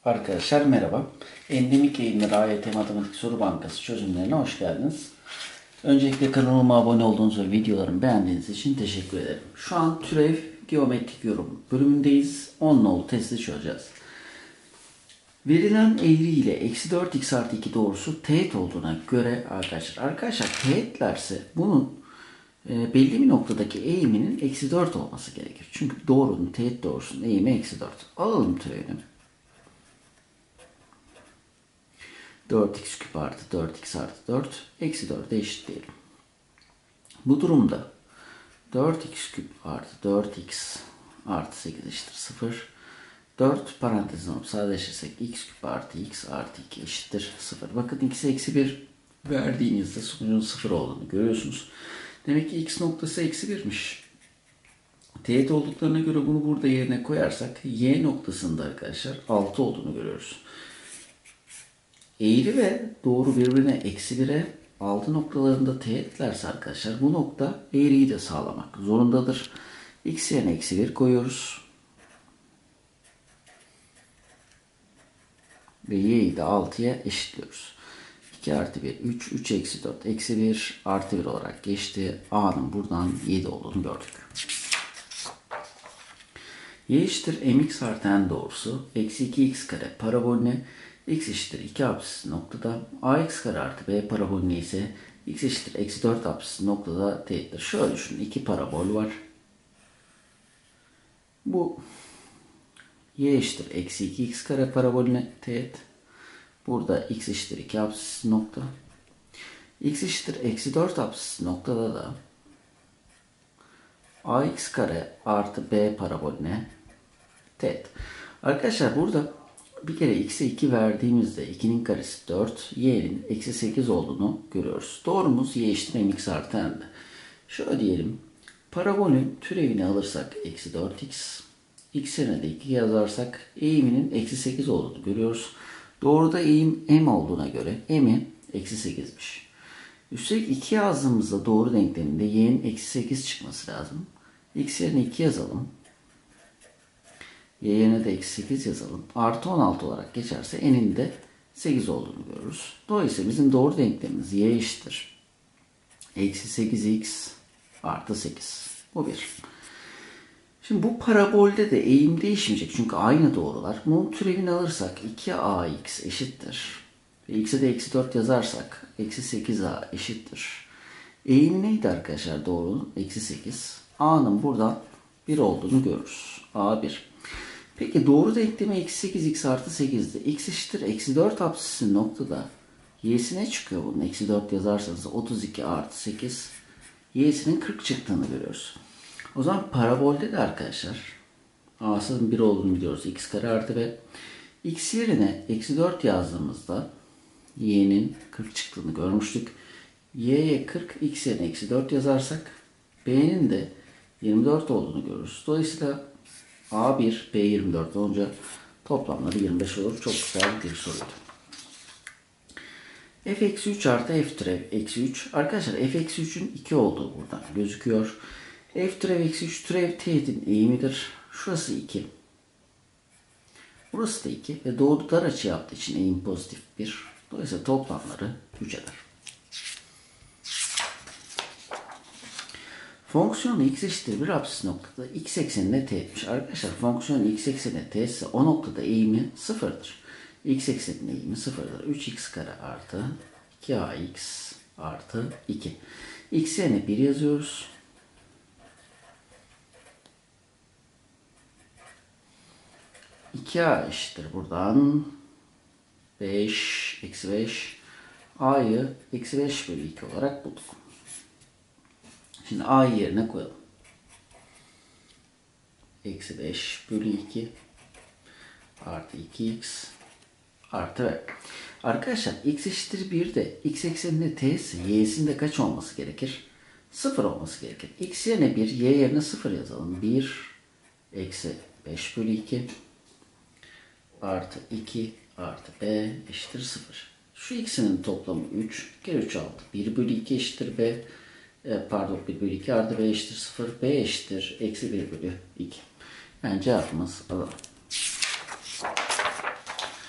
Arkadaşlar merhaba. Endemik Yayınları AYT Matematik Soru Bankası çözümlerine hoş geldiniz. Öncelikle kanalıma abone olduğunuz ve videolarımı beğendiğiniz için teşekkür ederim. Şu an türev geometrik yorum bölümündeyiz. 10 nolu testi çözeceğiz. Verilen eğri ile eksi 4x artı 2 doğrusu teğet olduğuna göre arkadaşlar teğetlerse bunun belli bir noktadaki eğiminin eksi 4 olması gerekir. Çünkü doğrunun teğet doğrusunun eğimi eksi 4. Alalım türevini. 4x küp artı 4x artı 4 eksi 4'e eşitleyelim. Bu durumda 4x küp artı 4x artı 8 eşittir 0. 4 parantezden alıp sadeleştirsek x küp artı x artı 2 eşittir 0. Bakın x'e eksi 1 verdiğinizde sonucun 0 olduğunu görüyorsunuz. Demek ki x noktası eksi 1'miş. Teğet olduklarına göre bunu burada yerine koyarsak y noktasında arkadaşlar 6 olduğunu görüyoruz. Eğri ve doğru birbirine eksi 1'e 6 noktalarında teğetlerse arkadaşlar bu nokta eğriyi de sağlamak zorundadır. X yerine eksi 1 koyuyoruz. Ve y'yi de 6'ya eşitliyoruz. 2 artı 1 3, 3 eksi 4 eksi 1 artı 1 olarak geçti. A'nın buradan 7 olduğunu gördük. Y eşittir mx artı n doğrusu eksi 2x kare parabolüne x eşittir 2 apsisi noktada ax kare artı b parabolüne ise x eşittir eksi 4 apsisi noktada teğettir. Şöyle düşünün, iki parabol var. Bu y eşittir eksi 2x kare parabolüne teğet. Burada x eşittir 2 apsisi nokta. X eşittir eksi 4 apsisi noktada da ax kare artı b parabolüne teğet. Arkadaşlar burada bir kere x'e 2 verdiğimizde 2'nin karesi 4, y'nin eksi 8 olduğunu görüyoruz. Doğrumuz y eşittir mx artı n'de. Şöyle diyelim. Parabolün türevini alırsak eksi 4x, x yerine de 2 yazarsak eğiminin eksi 8 olduğunu görüyoruz. Doğruda eğim m olduğuna göre m'i eksi 8'miş. Üstelik 2 yazdığımızda doğru denkleminde y'nin eksi 8 çıkması lazım. X yerine 2 yazalım. Y yerine de eksi 8 yazalım. Artı 16 olarak geçerse n'in de 8 olduğunu görürüz. Dolayısıyla bizim doğru denklemimiz y eşittir eksi 8x artı 8. Bu bir. Şimdi bu parabolde de eğim değişmeyecek. Çünkü aynı doğrular. Bunun türevini alırsak 2ax eşittir. Ve x'e de eksi 4 yazarsak eksi 8a eşittir. Eğim neydi arkadaşlar doğrunun? Eksi 8. A'nın buradan 1 olduğunu görürüz. A 1. Peki doğru denklemi eksi 8x artı 8'de x eşittir eksi 4 apsisi noktada y'si ne çıkıyor bunun? Eksi 4 yazarsanız 32 artı 8 y'sinin 40 çıktığını görüyoruz. O zaman parabolde de arkadaşlar a'sının 1 olduğunu biliyoruz. X kare artı b. X yerine eksi 4 yazdığımızda y'nin 40 çıktığını görmüştük. Y'ye 40, x yerine eksi 4 yazarsak b'nin de 24 olduğunu görürüz. Dolayısıyla A1, B24 olunca toplamları 25 olur. Çok güzel bir soruydu. F eksi 3 artı F türev eksi 3. Arkadaşlar F eksi 3'ün 2 olduğu buradan gözüküyor. F türev eksi 3 türev teğetin eğimidir. Şurası 2. Burası da 2. Ve doğru dar açı yaptığı için eğim pozitif 1. Dolayısıyla toplamları 3 eder. Fonksiyonu x eşittir 1 apsis noktada x eksenine teğetmiş. Arkadaşlar fonksiyonun x eksenine teğetse o noktada eğimi sıfırdır. X ekseninin eğimi sıfırdır. 3x kare artı 2ax artı 2. X yerine 1 yazıyoruz. (2a) eşittir buradan 5 eksi 5. A'yı eksi 5 bölü 2 olarak bulduk. Şimdi a'yı yerine koyalım. Eksi 5 bölü 2 artı 2x artı b. Arkadaşlar x eşittir 1 de x ekseninde t'si y'sinde kaç olması gerekir? 0 olması gerekir. X yerine 1, y yerine 0 yazalım. 1 eksi 5 bölü 2 artı 2 artı b eşittir 0. Şu ikisinin toplamı 3. Kere 3 6. 1 bölü 2 eşittir b. Pardon 1 bölü 2 artı b eşittir 0. B eşittir eksi 1 bölü 2. Yani cevabımız alalım.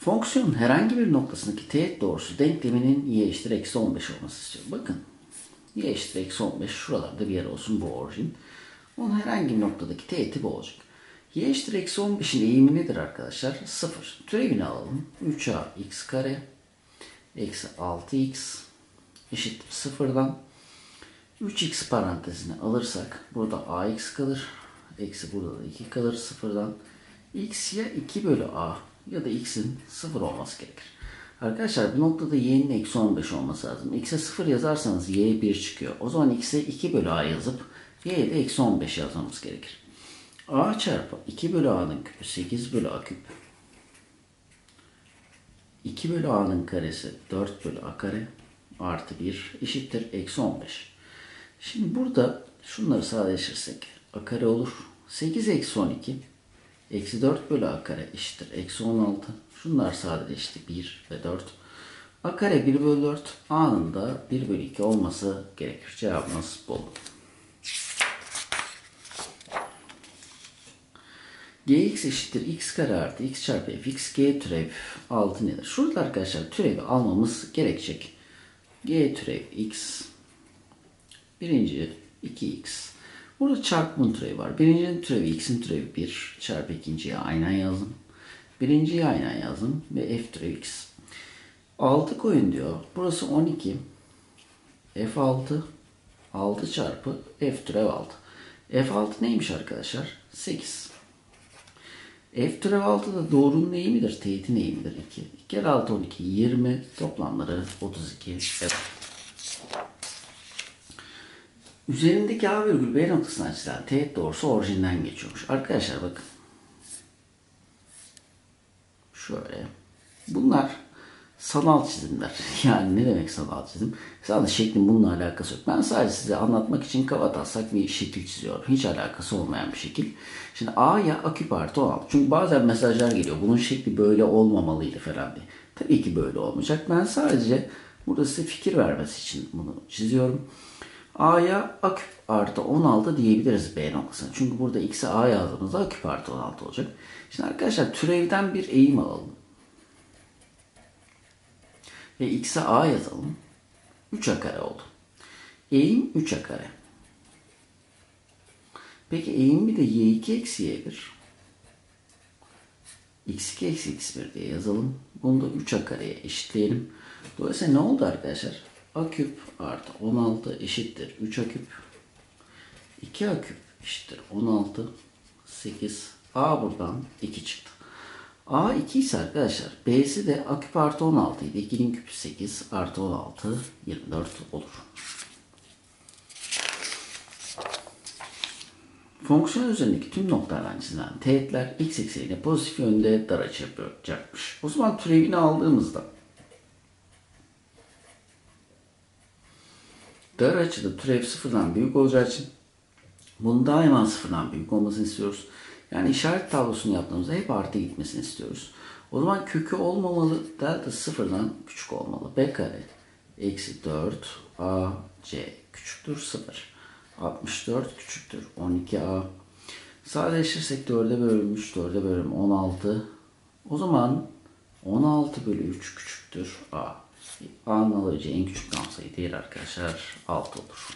Fonksiyonun herhangi bir noktasındaki teğet doğrusu denkleminin y eşittir eksi 15 olması istiyorum. Bakın y eşittir eksi 15 şuralarda bir yer olsun bu orijin. Onun herhangi bir noktadaki teğeti bu olacak. Y eşittir eksi 15'in eğimi nedir arkadaşlar? 0. Türevini alalım. 3a x kare eksi 6x eşittir 0'dan. 3x parantezine alırsak burada ax kalır. Eksi burada da 2 kalır 0'dan. X ya 2 bölü a ya da x'in 0 olması gerekir. Arkadaşlar bu noktada y'nin eksi 15 olması lazım. X'e 0 yazarsanız y 1 çıkıyor. O zaman x'e 2 bölü a yazıp y'ye de eksi 15 yazmamız gerekir. A çarpı 2 bölü a'nın küpü 8 bölü a küp. 2 bölü a'nın karesi 4 bölü a kare artı 1 eşittir eksi 15. Şimdi burada şunları sadeleştirirsek a kare olur. 8 eksi 12 eksi 4 bölü a kare eşittir eksi 16. Şunlar sadeleşti 1 ve 4. A kare 1 bölü 4 a'nın da 1 bölü 2 olması gerekir. Cevabımız bu olur. Gx eşittir x kare artı x çarpı fx g türev 6 nedir? Şurada arkadaşlar türevi almamız gerekecek. G türev x birinci 2x. Burada çarpımın türevi var. Birincinin türevi x'in türevi 1 çarpı ikinciye aynen yazdım. Birinciyi aynen yazdım ve f türevi x. 6 koyun diyor. Burası 12. F6 6 çarpı f türev 6. F6 neymiş arkadaşlar? 8. F türev 6 da doğrunun eğimidir. Teğetin eğimidir 2. 2 kere 6 12 20. Toplamları 32. F. Üzerindeki A virgül B noktasına açılan teğet doğrusu orijinden geçiyormuş. Arkadaşlar bakın. Şöyle. Bunlar sanal çizimler. Yani ne demek sanal çizim? Sadece şeklin bununla alakası yok. Ben sadece size anlatmak için kafataslak bir şekil çiziyorum. Hiç alakası olmayan bir şekil. Şimdi A'ya A küp artı 16. Çünkü bazen mesajlar geliyor. Bunun şekli böyle olmamalıydı falan diye. Tabii ki böyle olmayacak. Ben sadece burada size fikir vermesi için bunu çiziyorum. A'ya A küp artı 16 diyebiliriz B noktasına. Çünkü burada x'e A yazdığımızda A küp artı 16 olacak. Şimdi arkadaşlar türevden bir eğim alalım. Ve x'e a yazalım. 3a kare oldu. Eğim 3a kare. Peki eğim bir de y2 eksi y1. x2 eksi x1 diye yazalım. Bunu da 3a kareye eşitleyelim. Dolayısıyla ne oldu arkadaşlar? A küp artı 16 eşittir 3a küp. 2a küp eşittir 16. 8. A buradan 2 çıktı. A 2 ise arkadaşlar B'si de A küp artı 16 idi. 2'nin küpü 8 artı 16 24 olur. Fonksiyon üzerindeki tüm noktalardan çizilen teğetler x ekseniyle pozitif yönde dar açı yapacakmış. O zaman türevini aldığımızda dar açıda türev sıfırdan büyük olacağı için bunun daima sıfırdan büyük olmasını istiyoruz. Yani işaret tablosunu yaptığımızda hep artı gitmesini istiyoruz. O zaman kökü olmamalı. Delta sıfırdan küçük olmalı. B kare eksi 4 a c küçüktür 0. 64 küçüktür 12a. Sadeleştirirsek 4'e bölünmüş. 4'e bölüm 16. O zaman 16 bölü 3 küçüktür a. A'nın alabileceği en küçük tam sayı değeri arkadaşlar 6 olur.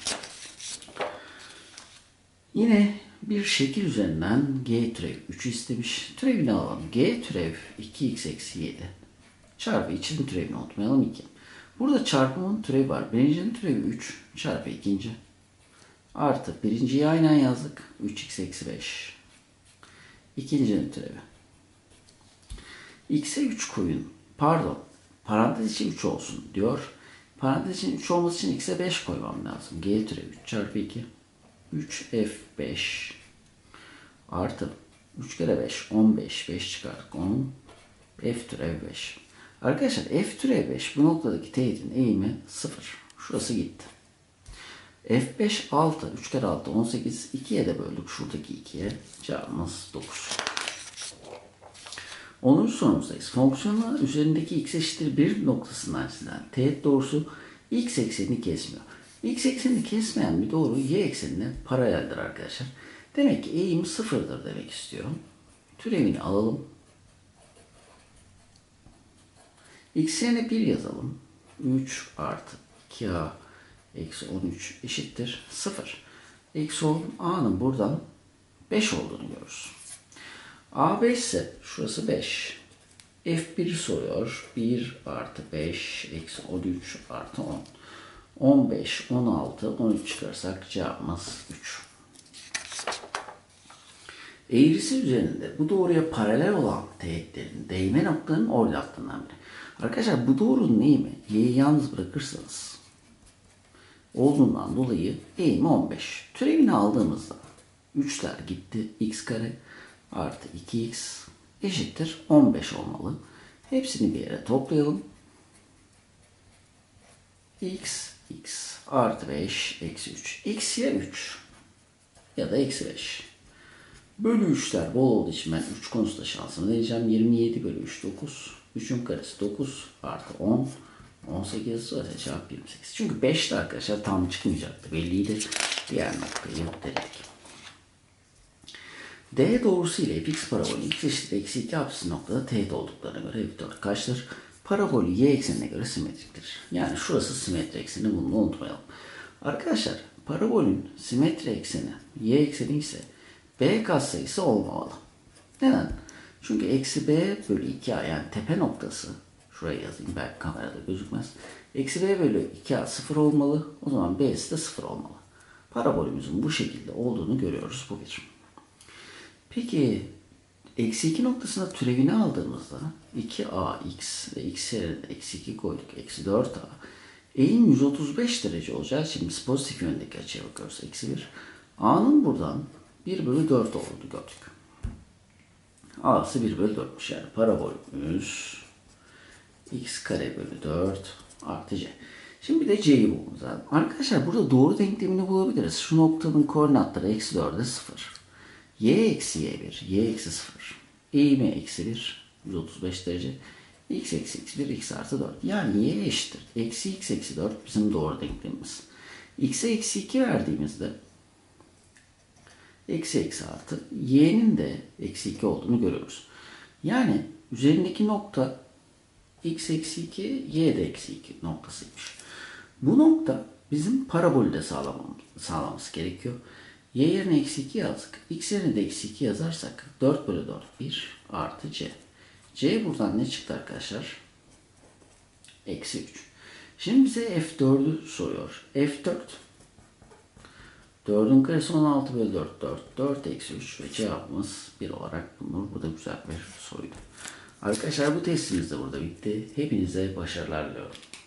Yine bir şekil üzerinden g türev 3 istemiş. Türevini alalım. G türev 2x eksi 7 çarpı içinin türevini unutmayalım 2. Burada çarpımın türevi var. Birincinin türevi 3 çarpı ikinci. Artı birinciyi aynen yazdık. 3x eksi 5. İkincinin türevi. X'e 3 koyun. Pardon. Parantez için 3 olsun diyor. Parantez için 3 olması için x'e 5 koymam lazım. G türevi 3 çarpı 2. 3f5 artı 3 kere 5 15 5 çıkardık 10 f türev 5. Arkadaşlar f türev 5 bu noktadaki teğetin eğimi 0. Şurası gitti. f5 6 3 kere 6 18 2'ye de böldük şuradaki 2'ye. Cevabımız 9. 10. sorumuzdayız. Fonksiyonun üzerindeki x eşittir 1 noktasından çizilen teğet doğrusu x eksenini kesmiyor. X eksenini kesmeyen bir doğru y eksenine paraleldir arkadaşlar. Demek ki eğim sıfırdır demek istiyor. Türevini alalım. X yerine 1 yazalım. 3 artı 2A eksi 13 eşittir 0. Eksi 10 A'nın buradan 5 olduğunu görürüz. A 5 ise şurası 5. F1 soruyor. 1 artı 5 eksi 13 artı 10. 15, 16, 13 çıkarsak cevabımız 3. Eğrisi üzerinde bu doğruya paralel olan teğetlerin değme noktalarının ordinatlarından biri. Arkadaşlar bu doğrunun eğimi y'yi yalnız bırakırsanız olduğundan dolayı eğimi 15. Türevini aldığımızda 3'ler gitti. X kare artı 2x eşittir 15 olmalı. Hepsini bir yere toplayalım. X artı 5 eksi 3. X ya 3 ya da eksi 5. Bölü 3'ler bol olduğu için ben 3 konusunda şansımı deneyeceğim. 27 bölü 3 9. 3'ün karesi 9 artı 10. 18 zaten cevap 28. Çünkü 5'te arkadaşlar tam çıkmayacaktı. Belliydi. Diğer noktayı denedik. D doğrusu ile fx parabolü x eşittir eksi 2 apsisi noktada teğet olduklarına göre F4 kaçtır? Parabolü y eksenine göre simetriktir. Yani şurası simetri ekseni, bunu unutmayalım. Arkadaşlar parabolün simetri ekseni y ekseni ise b katsayısı olmamalı. Neden? Çünkü eksi b bölü 2a yani tepe noktası, şuraya yazayım belki kamerada gözükmez. Eksi b bölü 2a 0 olmalı. O zaman b'si de 0 olmalı. Parabolümüzün bu şekilde olduğunu görüyoruz. Bu bir. Peki eksi 2 noktasında türevini aldığımızda 2ax ve x yerine eksi 2 koyduk. Eksi 4a. Eğim 135 derece olacağı için biz pozitif yöndeki açıya bakıyoruz. Eksi 1. A'nın buradan 1 bölü 4 olduğunu gördük. A'sı 1 bölü 4'müş. Yani parabolümüz x kare bölü 4 artı c. Şimdi bir de c'yi bulmamız lazım. Arkadaşlar burada doğru denklemini bulabiliriz. Şu noktanın koordinatları eksi 4'e 0. Y eksi y1, y eksi 0. Eğimi eksi 1, 135 derece. X eksi x1, x artı 4. Yani y eşittir. Eksi x eksi 4 bizim doğru denklemimiz. X'e eksi 2 verdiğimizde eksi eksi artı y'nin de eksi 2 olduğunu görüyoruz. Yani üzerindeki nokta x eksi 2, y de eksi 2 noktasıymış. Bu nokta bizim parabolde sağlamamız gerekiyor. Y yerine eksi 2 yazdık. X yerine de eksi 2 yazarsak 4 bölü 4 1 artı c. C buradan ne çıktı arkadaşlar? Eksi 3. Şimdi bize F4'ü soruyor. F4 4'ün karesi 16 bölü 4 4. 4 eksi 3 ve cevabımız 1 olarak bulunur. Bu da güzel bir soruydu. Arkadaşlar bu testimiz de burada bitti. Hepinize başarılar diliyorum.